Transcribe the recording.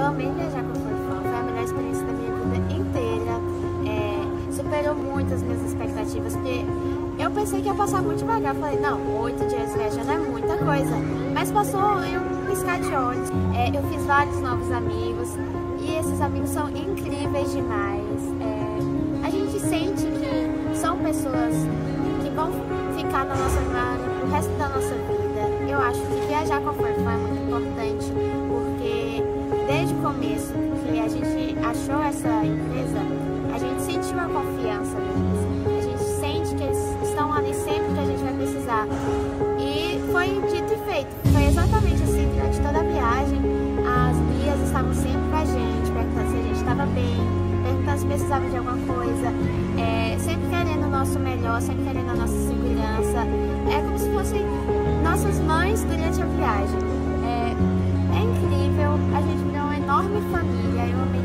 Eu amei viajar com a Forfã, foi a melhor experiência da minha vida inteira. Superou muito as minhas expectativas, porque eu pensei que ia passar muito devagar. Falei, não, 8 dias viajando é muita coisa, mas passou em um piscar de olhos. Eu fiz vários novos amigos e esses amigos são incríveis demais. A gente sente que são pessoas que vão ficar na nossa memória o resto da nossa vida. Eu acho que viajar com a Forfã é muito importante, porque desde o começo que a gente achou essa empresa, a gente sentiu a confiança deles. A gente sente que eles estão ali sempre que a gente vai precisar. E foi dito e feito. Foi exatamente assim durante toda a viagem. As guias estavam sempre com a gente, perguntando se a gente estava bem, perguntando se precisava de alguma coisa, sempre querendo o nosso melhor, sempre querendo a nossa segurança. É como se fossem nossas mães durante a viagem. É incrível, a gente virou uma enorme família. Eu amei